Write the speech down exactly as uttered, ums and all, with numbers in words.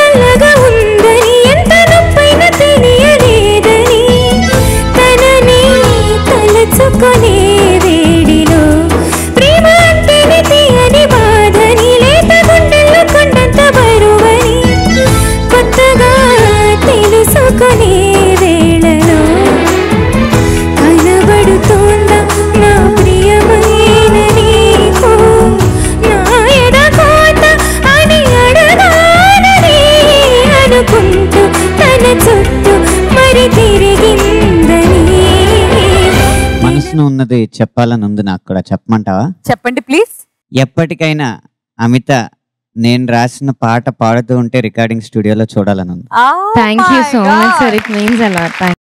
చల్లగా ఉందని ఎంత నొప్పైన తెలియలేదని తనని తలచుకునే వేడిలో ప్రేమ అంటేనే తీయని బాధని లేత గుండెల్లో కొండంత బరువని కొత్తగా తెలుసుకునే వేళలో కనబడుతోందా నా ప్రియమైన నీకు నా ఎద కోత అని అడగాలని అనుకుంటూ తన చుట్టూ మరి తిరిగిందని. మనసును ఉన్నది చెప్పాలని ఉంది నాకు కూడా, చెప్పమంటావా? చెప్పండి ప్లీజ్. ఎప్పటికైనా అమిత నేను రాసిన పాట పాడుతూ ఉంటే రికార్డింగ్ స్టూడియోలో చూడాలని ఉంది. Thank you so much sir, it means a lot.